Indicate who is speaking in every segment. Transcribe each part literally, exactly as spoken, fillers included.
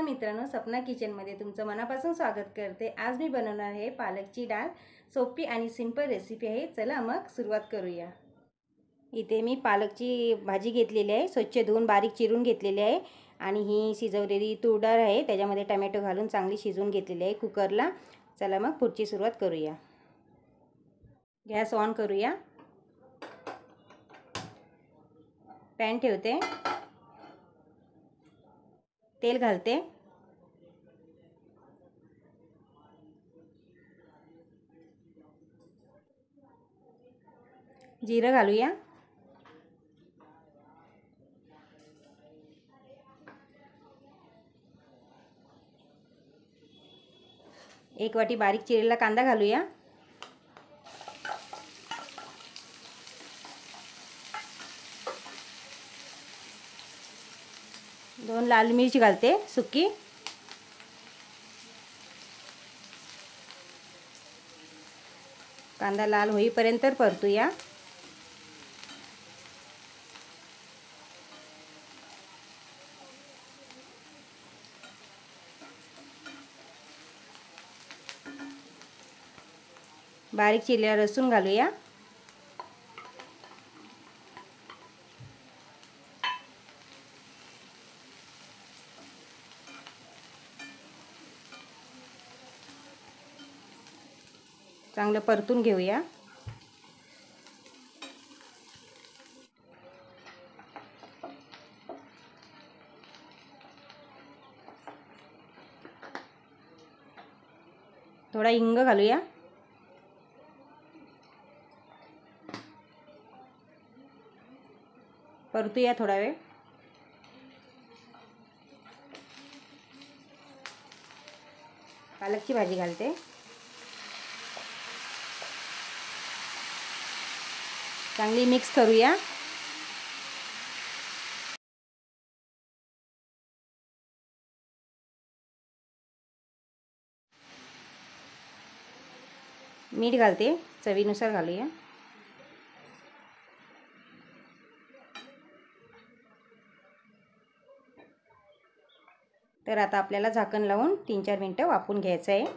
Speaker 1: मित्रांनो, सपना किचनमध्ये तुमचं मनापासून स्वागत करते। आज मी बनवणार आहे पालकची डाळ। सोपी आणि सिंपल रेसिपी आहे। चला मग सुरुवात करूया। इथे मी पालकची भाजी घेतलेली आहे, स्वच्छ धुवून बारीक चिरून घेतलेली आहे आणि ही शिजवलेली तूर डाळ आहे, त्याच्यामध्ये टोमॅटो घालून चांगली शिजवून घेतलेली आहे कुकरला। चला मग पुढची सुरुवात करूया। गॅस ऑन करूया। पॅन ठेवते, तेल घालते, जिरं घालूया, एक वाटी बारीक चिरलेला कांदा घालूया, दोन लाल मिरची घालते सुकी, कांदा लाल होईपर्यंत परतूया। बारीक चिरलेला लसूण घालूया, चांगलं परतून घेऊया। थोडा हिंग घालूया, परतूया थोडा वेळ। पालकची भाजी घालते, चांगली मिक्स करूया। मीठ घालते, चवीनुसार घालूया। तर आता आपल्याला झाकण लावून तीन चार मिनिटं वाफवून घ्यायचं आहे।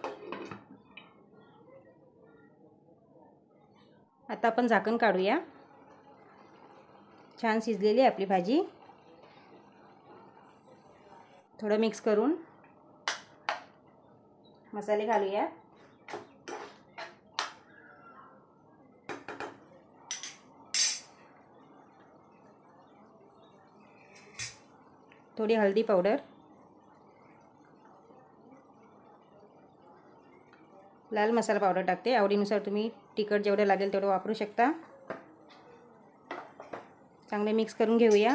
Speaker 1: आता आपण झाकण काढूया। छान शिजलेली आहे आपली भाजी। थोडं मिक्स करून मसाले घालूया। थोडी हळदी पावडर, लाल मसाला पावडर टाकते, आवडीनुसार तुम्ही तिखट जेवढं लागेल तेवढं वापरू शकता। चांगले मिक्स करून घेऊया।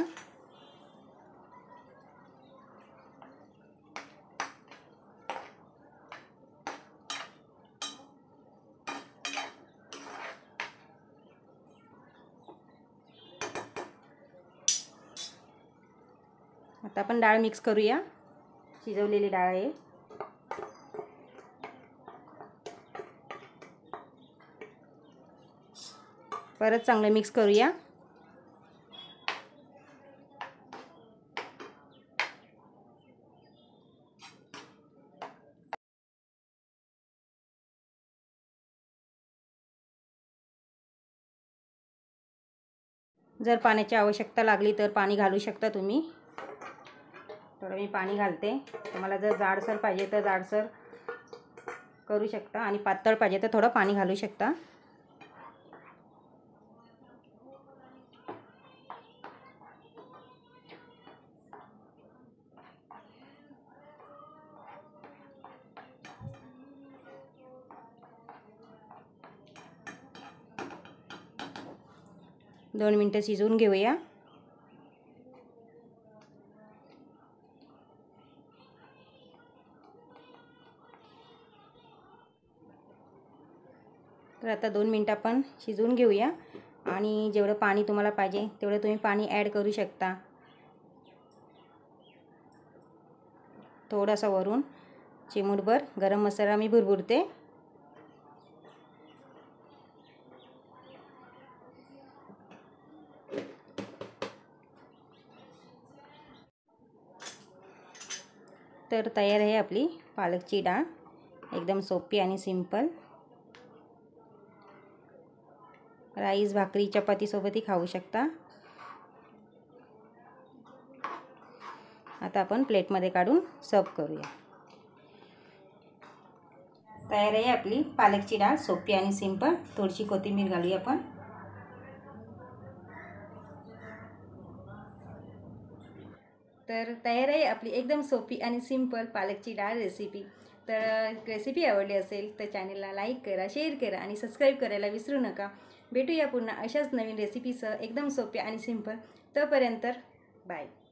Speaker 1: आता आपण डाळ मिक्स करूया, शिजवलेली डाळ आहे। परत चांगलं मिक्स करूया। जर पाण्याची आवश्यकता लागली तर पाणी घालू शकता तुम्ही। थोडं मी पाणी घालते, तुम्हाला जर जाडसर पाहिजे तर जाडसर करू शकता आणि पातळ पाहिजे तर थोडं पाणी घालू शकता। दोन मिनटं शिजवून घेऊया। तर आता दोन मिनटं आपण शिजवून घेऊया आणि जेवढं पाणी तुम्हाला पाहिजे तेवढं तुम्ही पाणी ॲड करू शकता। थोडासा वरून चिमूटभर गरम मसाला मी भुरभुरते। तर तयार आहे आपली पालकची डाळ, एकदम सोपी आणि सिंपल. राईस, भाकरी, चपातीसोबतही खाऊ शकता. आता आपण प्लेटमध्ये काढून सर्व करूया. तयार आहे आपली पालकची डाळ, सोपी आणि सिंपल. थोडीशी कोथिंबीर घालूया आपण. तर तयार आहे आपली एकदम सोपी आणि सिंपल पालकची डाळ रेसिपी. तर रेसिपी आवडली असेल तर चॅनलला लाईक करा, शेअर करा आणि सबस्क्राईब करायला विसरू नका. भेटूया पुन्हा अशाच नवीन रेसिपीसह एकदम सोपी आणि सिंपल. तोपर्यंत बाय.